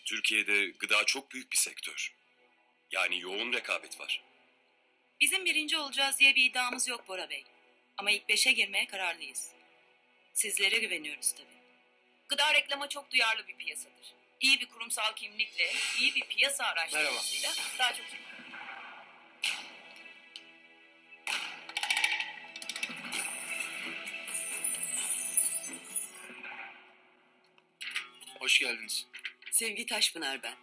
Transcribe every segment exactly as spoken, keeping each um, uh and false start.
Türkiye'de gıda çok büyük bir sektör. Yani yoğun rekabet var. Bizim birinci olacağız diye bir iddiamız yok Bora Bey. Ama ilk beşe girmeye kararlıyız. Sizlere güveniyoruz tabii. Gıda reklama çok duyarlı bir piyasadır. İyi bir kurumsal kimlikle, iyi bir piyasa araştırmasıyla daha çok... Hoş geldiniz. Sevgi Taşpınar ben.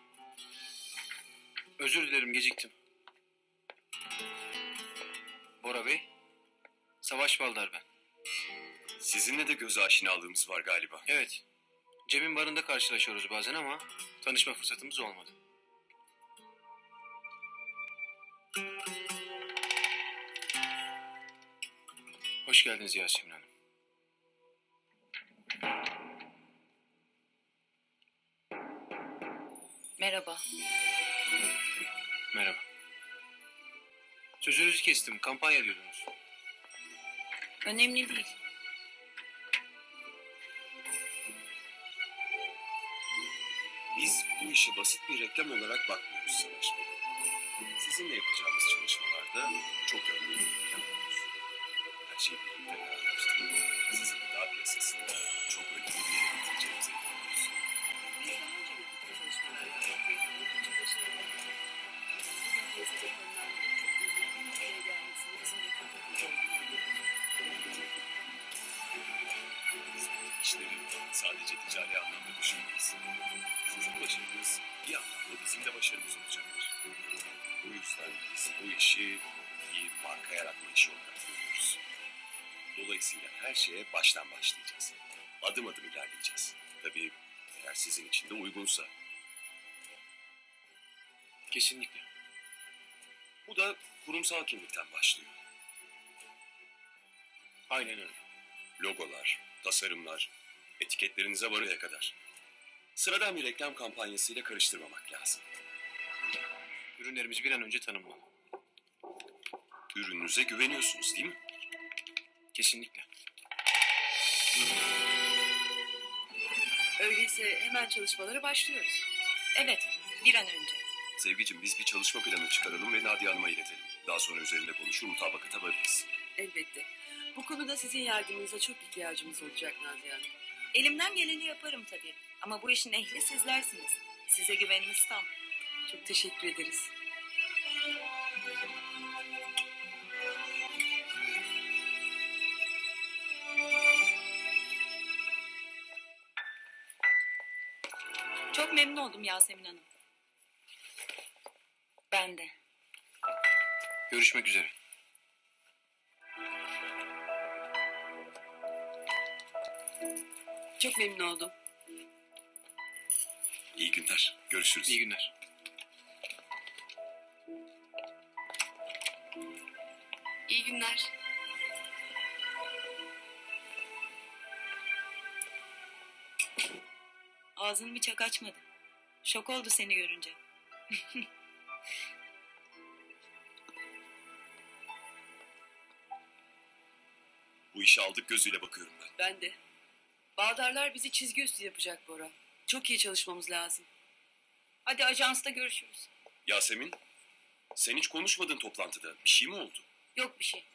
Özür dilerim, geciktim. Bora Bey, Savaş Baldar ben. Sizinle de göz aşinalığımız var galiba. Evet, Cem'in barında karşılaşıyoruz bazen ama tanışma fırsatımız olmadı. Hoş geldiniz Yasemin Hanım. Merhaba. Merhaba. Sözünüzü kestim, kampanya diyordunuz. Önemli değil. Biz bu işe basit bir reklam olarak bakmıyoruz Savaş Bey. Sizinle yapacağımız çalışmalarda çok yönlü yapıyoruz. Her şeyi birlikte kararlaştırıp sizi gıda piyasasında çok önemli bir yere getireceğimize inanıyoruz. Biz daha önce birlikte çalışmalar yaptık ve oldukça başarılı olduk. Bugün piyasada konulan birçok ürünün bir noktaya gelmesini bizim de çok mutlu olduğunu biliyoruz. Biz işleri sadece ticari anlamda düşünmeyiz. Sizin başarınız bir anlamda bizim de başarımız olacaktır. Bu yüzden biz bu işi bir marka yaratma işi olarak görüyoruz. Dolayısıyla her şeye baştan başlayacağız. Adım adım ilerleyeceğiz. Tabii eğer sizin için de uygunsa. Kesinlikle. Bu da kurumsal kimlikten başlıyor. Aynen öyle. Logolar, tasarımlar, etiketlerinize varıya kadar. Sıradan bir reklam kampanyasıyla karıştırmamak lazım. Ürünlerimiz bir an önce tanınmalı. Ürününüze güveniyorsunuz değil mi? Kesinlikle. Öyleyse hemen çalışmalara başlıyoruz. Evet, bir an önce. Sevgicim, biz bir çalışma planı çıkaralım ve Nadia Hanım'a iletelim. Daha sonra üzerinde konuşur, mutabakata varırız. Elbette. Bu konuda sizin yardımınıza çok ihtiyacımız olacak Nadia Hanım. Elimden geleni yaparım tabii. Ama bu işin ehli sizlersiniz. Size güvenimiz tam. Çok teşekkür ederiz. Çok memnun oldum Yasemin Hanım. Ben de. Görüşmek üzere. Çok memnun oldum. İyi günler. Görüşürüz. İyi günler. İyi günler. Ağzını bir çak açmadı. Şok oldu seni görünce. Bu işi aldık gözüyle bakıyorum ben. Ben de. Bağdarlar bizi çizgi üstü yapacak Bora. Çok iyi çalışmamız lazım. Hadi ajansta görüşürüz. Yasemin, sen hiç konuşmadın toplantıda. Bir şey mi oldu? Yok bir şey.